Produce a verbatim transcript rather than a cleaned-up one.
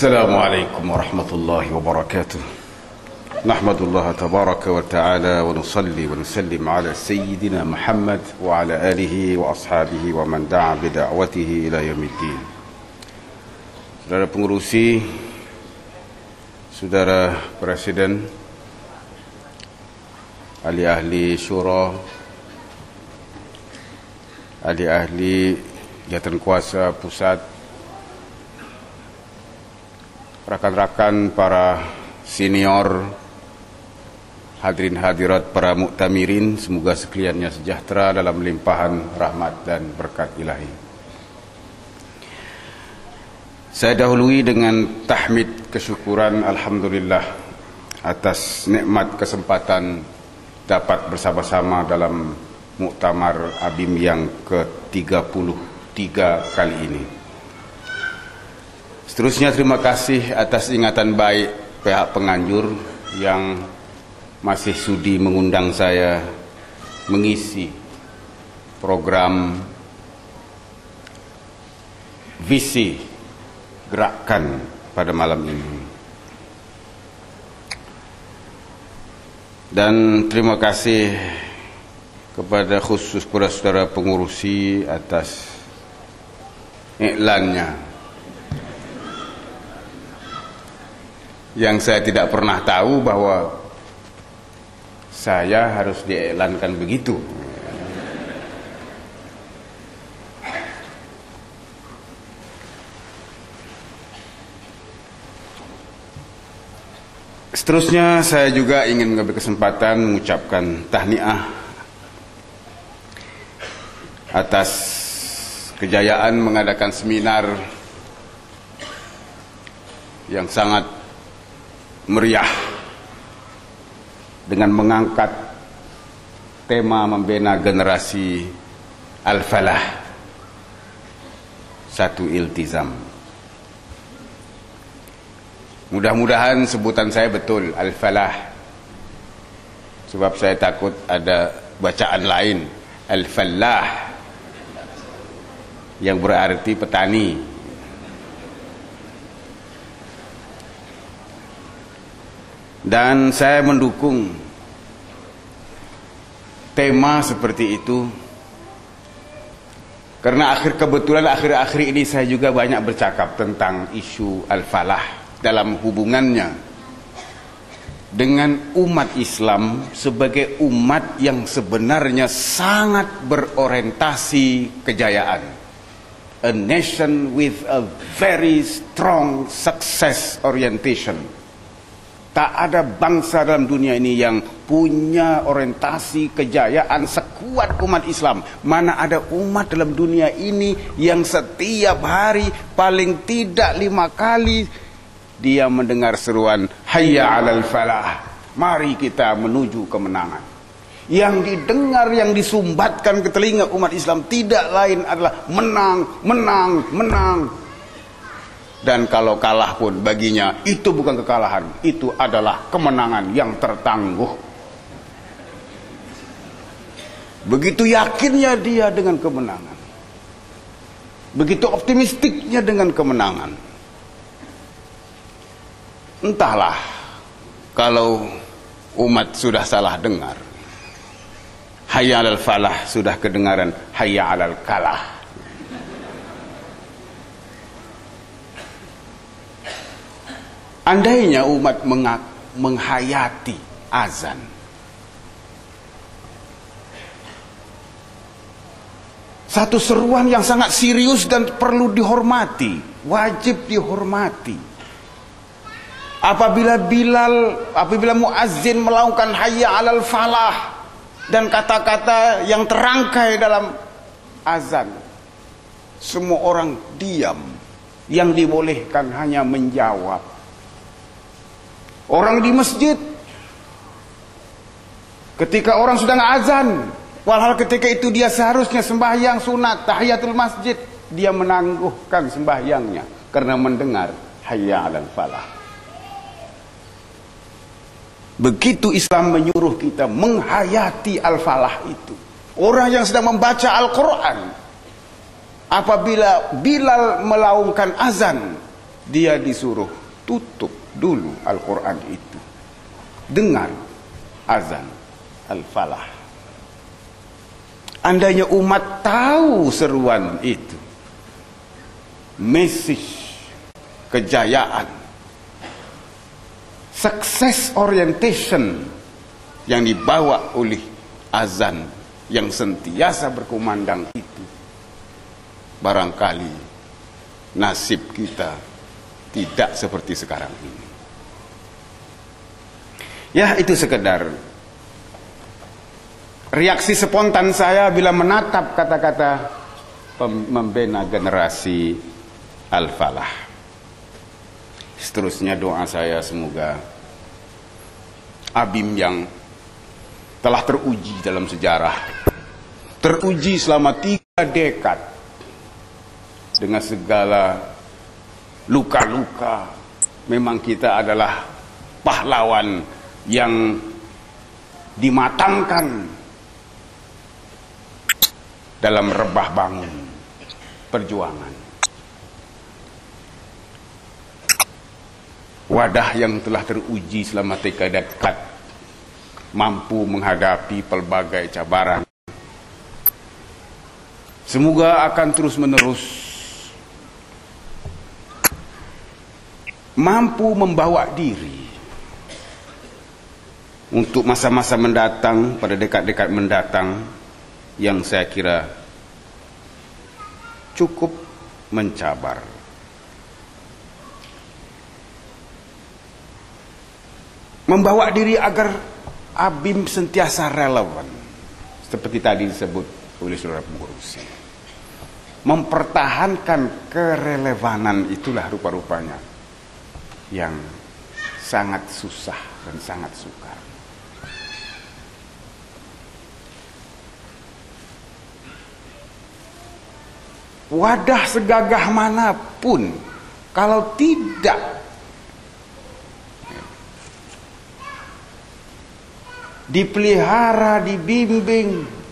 Assalamualaikum warahmatullahi wabarakatuh. Nahmadullah tabaraka wa ta'ala wa nusalli wa nusallim ala sayyidina Muhammad wa ala alihi wa ashabihi wa man da'a bida'watihi ila yaumiddin. Saudara pengurusi, Saudara Presiden, ahli-ahli syura, ahli-ahli jawatan kuasa pusat, rakan-rakan para senior, hadirin hadirat para muktamirin, semoga sekaliannya sejahtera dalam limpahan rahmat dan berkat ilahi. Saya dahului dengan tahmid kesyukuran alhamdulillah atas nikmat kesempatan dapat bersama-sama dalam muktamar A B I M yang ke tiga puluh tiga kali ini. Seterusnya terima kasih atas ingatan baik pihak penganjur yang masih sudi mengundang saya mengisi program visi gerakan pada malam ini. Dan terima kasih kepada khusus kepada saudara pengurusi atas iklannya, yang saya tidak pernah tahu bahwa saya harus diiklankan begitu. Seterusnya saya juga ingin mengambil kesempatan mengucapkan tahniah atas kejayaan mengadakan seminar yang sangat meriah dengan mengangkat tema membina generasi Al-Falah, satu iltizam. Mudah-mudahan sebutan saya betul, Al-Falah, sebab saya takut ada bacaan lain, Al-Fallah, yang berarti petani. Dan saya mendukung tema seperti itu karena akhir kebetulan akhir-akhir ini saya juga banyak bercakap tentang isu Al-Falah dalam hubungannya dengan umat Islam sebagai umat yang sebenarnya sangat berorientasi kejayaan. A nation with a very strong success orientation. Tak ada bangsa dalam dunia ini yang punya orientasi kejayaan sekuat umat Islam. Mana ada umat dalam dunia ini yang setiap hari paling tidak lima kali dia mendengar seruan hayya 'alal falah, mari kita menuju kemenangan. Yang didengar, yang disumbatkan ke telinga umat Islam tidak lain adalah menang, menang, menang. Dan kalau kalah pun baginya itu bukan kekalahan, itu adalah kemenangan yang tertangguh. Begitu yakinnya dia dengan kemenangan, begitu optimistiknya dengan kemenangan. Entahlah kalau umat sudah salah dengar, hayya 'alal falah sudah kedengaran hayya 'alal kalah. Andainya umat menghayati azan, satu seruan yang sangat serius dan perlu dihormati, wajib dihormati. Apabila Bilal, apabila muazzin melakukan hayya 'alal falah dan kata-kata yang terangkai dalam azan, semua orang diam, yang dibolehkan hanya menjawab. Orang di masjid, ketika orang sedang azan, walhal ketika itu dia seharusnya sembahyang sunat tahiyatul masjid, dia menangguhkan sembahyangnya karena mendengar hayya 'alal falah. Begitu Islam menyuruh kita menghayati al-falah itu. Orang yang sedang membaca Al-Quran, apabila Bilal melaungkan azan, dia disuruh tutup dulu Al-Quran itu dengan azan Al-Falah. Andainya umat tahu seruan itu, message kejayaan, success orientation yang dibawa oleh azan yang sentiasa berkumandang itu, barangkali nasib kita tidak seperti sekarang ini. Ya, itu sekedar reaksi spontan saya bila menatap kata-kata membina generasi Al-Falah. Seterusnya doa saya semoga ABIM yang telah teruji dalam sejarah, teruji selama tiga dekad dengan segala luka-luka, memang kita adalah pahlawan yang dimatangkan dalam rebah bangun perjuangan. Wadah yang telah teruji selama tiga dekad mampu menghadapi pelbagai cabaran. Semoga akan terus menerus mampu membawa diri untuk masa-masa mendatang, pada dekad-dekad mendatang yang saya kira cukup mencabar. Membawa diri agar ABIM sentiasa relevan, seperti tadi disebut oleh saudara pengurusi. Mempertahankan kerelevanan itulah rupa-rupanya yang sangat susah dan sangat sukar. Wadah segagah manapun, kalau tidak dipelihara, dibimbing,